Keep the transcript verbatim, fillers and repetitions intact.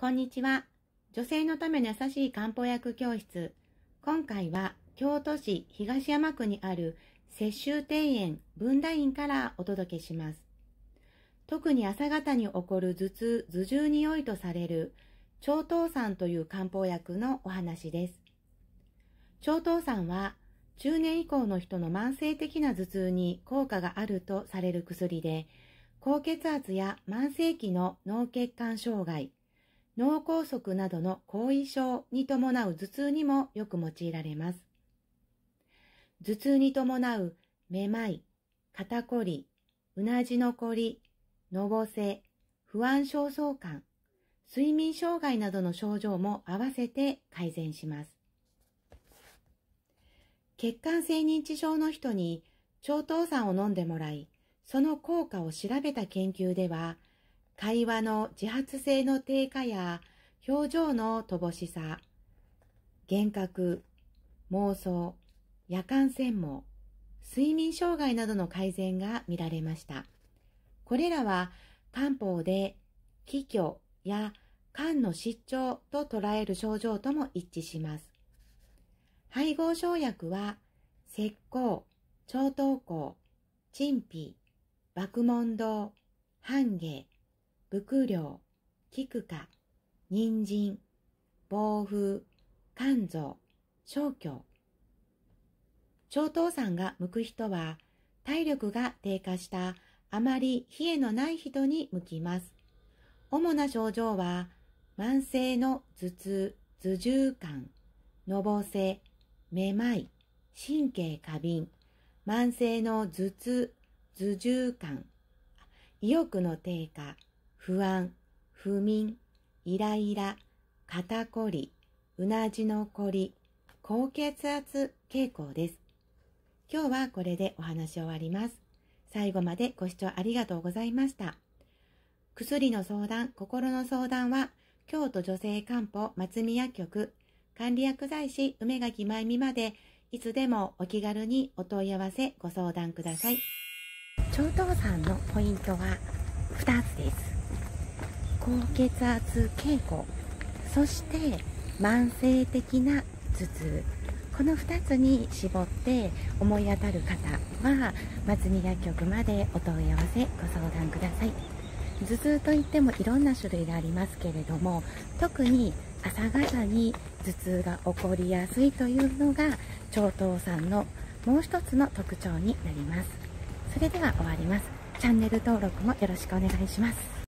こんにちは。女性のための優しい漢方薬教室。今回は京都市東山区にある雪舟庭園文田院からお届けします。特に朝方に起こる頭痛、頭重に良いとされる長頭山という漢方薬のお話です。長頭山は中年以降の人の慢性的な頭痛に効果があるとされる薬で、高血圧や慢性期の脳血管障害、脳梗塞などの後遺症に伴う頭痛にもよく用いられます。頭痛に伴うめまい、肩こり、うなじのこり、のぼせ、不安焦燥感、睡眠障害などの症状も合わせて改善します。血管性認知症の人に長頭山を飲んでもらい、その効果を調べた研究では、会話の自発性の低下や表情の乏しさ、幻覚、妄想、夜間眩盲、睡眠障害などの改善が見られました。これらは漢方で気虚や肝の失調と捉える症状とも一致します。配合生薬は石膏、超糖香、陳皮、麦門冬、半夏、伏量、菊花、人参、防風、甘草、生姜。長頭山が向く人は、体力が低下したあまり冷えのない人に向きます。主な症状は、慢性の頭痛、頭重感、のぼせ、めまい、神経過敏、慢性の頭痛、頭重感、意欲の低下、不安、不眠、イライラ、肩こり、うなじのこり、高血圧傾向です。今日はこれでお話終わります。最後までご視聴ありがとうございました。薬の相談、心の相談は、京都女性漢方松見薬局管理薬剤師梅垣真由美まで、いつでもお気軽にお問い合わせご相談ください。長頭山のポイントはふたつです。高血圧傾向、そして慢性的な頭痛。このふたつに絞って思い当たる方は松見薬局までお問い合わせご相談ください。頭痛といってもいろんな種類がありますけれども、特に朝方に頭痛が起こりやすいというのが長頭山のもう一つの特徴になります。それでは終わります。チャンネル登録もよろしくお願いします。